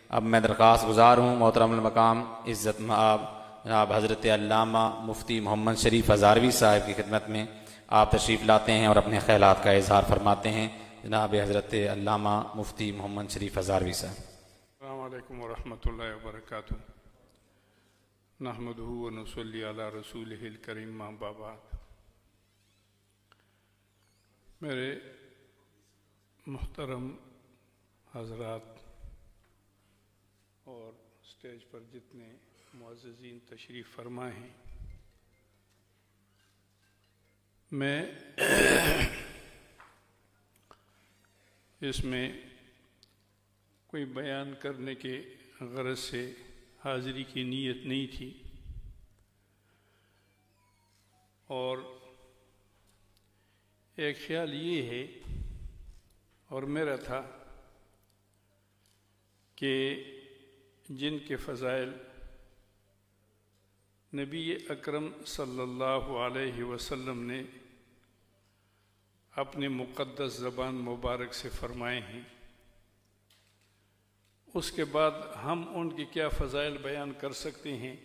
اب میں درخواست گزار ہوں محترم المقام عزت مآب جناب حضرت علامہ مفتی محمد شریف ہزاروی صاحب کی خدمت میں آپ تشریف لاتے ہیں اور اپنے خیالات کا اظہار فرماتے ہیں۔ جناب حضرت علامہ مفتی محمد شریف ہزاروی صاحب۔ السلام علیکم ورحمۃ اللہ وبرکاتہ۔ نحمدہ ونصلی علی رسولہ الکریم، اما بعد۔ میرے محترم حضرات اور اسٹیج پر جتنے معززین تشریف فرما ہیں، میں اس میں کوئی بیان کرنے کے غرض سے حاضری کی نیت نہیں تھی، اور ایک خیال یہ ہے اور میرا تھا کہ جن کے فضائل نبی اکرم صلی اللہ علیہ وسلم نے اپنے مقدس زبان مبارک سے فرمائے ہیں، اس کے بعد ہم ان کی کیا فضائل بیان کر سکتے ہیں۔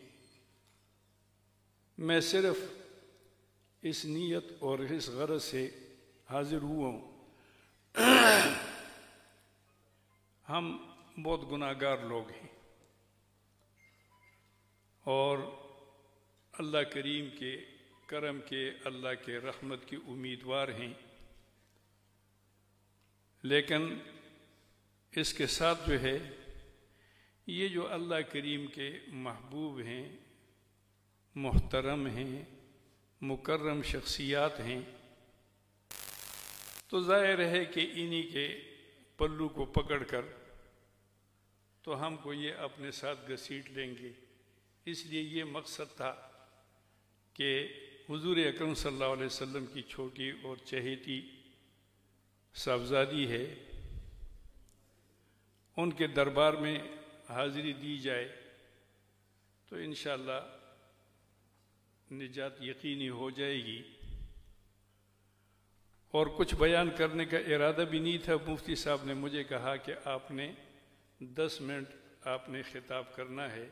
میں صرف اس نیت اور اس غرض سے حاضر ہوا ہوں۔ ہم بہت گناہ گار لوگ ہیں اور اللہ کریم کے کرم کے، اللہ کے رحمت کی امیدوار ہیں، لیکن اس کے ساتھ جو ہے یہ جو اللہ کریم کے محبوب ہیں، محترم ہیں، مکرم شخصیات ہیں، تو ظاہر ہے کہ انہی کے پلو کو پکڑ کر تو ہم کو یہ اپنے ساتھ گھسیٹ لیں گے۔ اس لیے یہ مقصد تھا کہ حضور اکرم صلی اللہ علیہ وسلم کی چھوٹی اور چہیتی صاحبزادی ہے، ان کے دربار میں حاضری دی جائے تو انشاءاللہ نجات یقینی ہو جائے گی۔ اور کچھ بیان کرنے کا ارادہ بھی نہیں تھا، مفتی صاحب نے مجھے کہا کہ آپ نے 10 منٹ آپ نے خطاب کرنا ہے،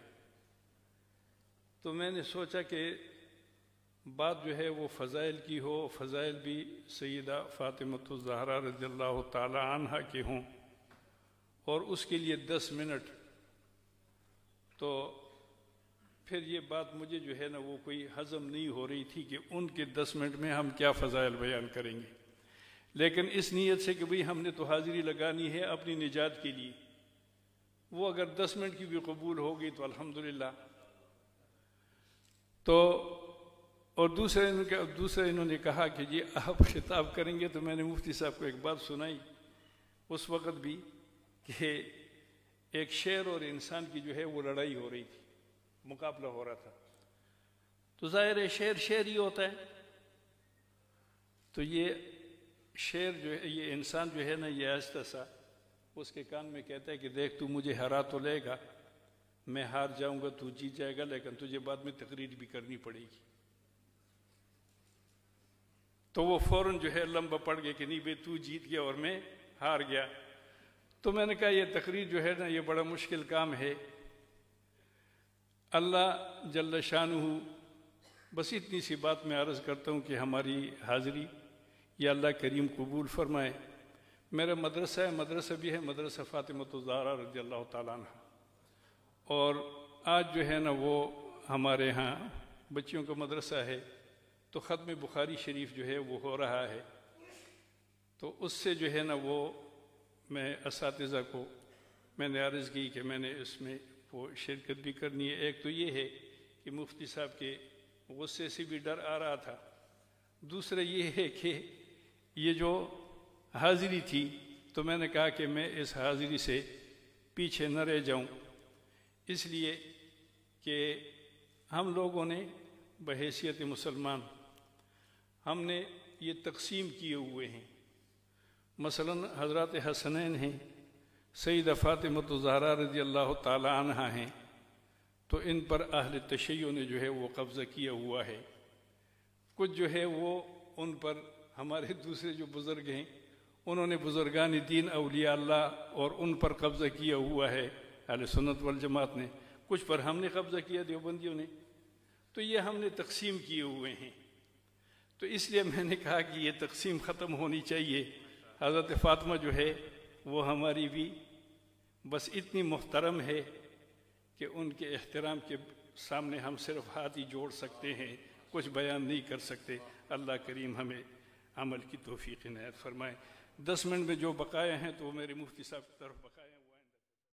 تو میں نے سوچا کہ بات جو ہے وہ فضائل کی ہو، فضائل بھی سیدہ فاطمۃ الزہرا رضی اللہ تعالی عنہا کے ہوں، اور اس کے لیے 10 منٹ، تو پھر یہ بات مجھے جو ہے نا وہ کوئی ہضم نہیں ہو رہی تھی کہ ان کے 10 منٹ میں ہم کیا فضائل بیان کریں گے۔ لیکن اس نیت سے کہ بھئی ہم نے تو حاضری لگانی ہے اپنی نجات کے لیے، وہ اگر 10 منٹ کی بھی قبول ہوگی تو الحمدللہ۔ تو اور دوسرے انہوں نے کہا کہ جی آپ خطاب کریں گے، تو میں نے مفتی صاحب کو ایک بات سنائی اس وقت بھی کہ ایک شیر اور انسان کی جو ہے وہ لڑائی ہو رہی تھی، مقابلہ ہو رہا تھا، تو ظاہر ہے شیر ہی ہوتا ہے، تو یہ شیر جو ہے، یہ انسان جو ہے نا، یہ آہستہ سا اس کے کان میں کہتا ہے کہ دیکھ تو مجھے ہرا تو لے گا، میں ہار جاؤں گا تو جیت جائے گا، لیکن تجھے بعد میں تقریر بھی کرنی پڑے گی۔ تو وہ فوراً جو ہے لمبا پڑ گیا کہ نہیں بھئی تو جیت گیا اور میں ہار گیا۔ تو میں نے کہا یہ تقریر جو ہے نا یہ بڑا مشکل کام ہے، اللہ جل شانہ، بس اتنی سی بات میں عرض کرتا ہوں کہ ہماری حاضری یا اللہ کریم قبول فرمائے۔ میرا مدرسہ ہے، مدرسہ بھی ہے مدرسہ فاطمۃ الزہرا رضی اللہ تعالیٰ عنہ، اور آج جو ہے نا وہ ہمارے ہاں بچیوں کا مدرسہ ہے، تو ختم بخاری شریف جو ہے وہ ہو رہا ہے، تو اس سے جو ہے نا وہ میں اساتذہ کو میں نے عرض کی کہ میں نے اس میں وہ شرکت بھی کرنی ہے۔ ایک تو یہ ہے کہ مفتی صاحب کے غصے سے بھی ڈر آ رہا تھا، دوسرا یہ ہے کہ یہ جو حاضری تھی تو میں نے کہا کہ میں اس حاضری سے پیچھے نہ رہ جاؤں، اس لیے کہ ہم لوگوں نے بحیثیت مسلمان ہم نے یہ تقسیم کیے ہوئے ہیں، مثلا حضرات حسنین ہیں، سیدہ فاطمۃ الزہرا رضی اللہ تعالی عنہا ہیں، تو ان پر اہل تشیع نے جو ہے وہ قبضہ کیا ہوا ہے، کچھ جو ہے وہ ان پر ہمارے دوسرے جو بزرگ ہیں انہوں نے بزرگان دین اولیاء اللہ اور ان پر قبضہ کیا ہوا ہے، اہل سنت والجماعت نے، کچھ پر ہم نے قبضہ کیا دیوبندیوں نے، تو یہ ہم نے تقسیم کیے ہوئے ہیں۔ تو اس لیے میں نے کہا کہ یہ تقسیم ختم ہونی چاہیے۔ حضرت فاطمہ جو ہے وہ ہماری بھی بس اتنی محترم ہے کہ ان کے احترام کے سامنے ہم صرف ہاتھ ہی جوڑ سکتے ہیں، کچھ بیان نہیں کر سکتے۔ اللہ کریم ہمیں عمل کی توفیق عنایت فرمائے۔ 10 منٹ میں جو بقایا ہیں تو وہ میرے مفتی صاحب کی طرف بقایا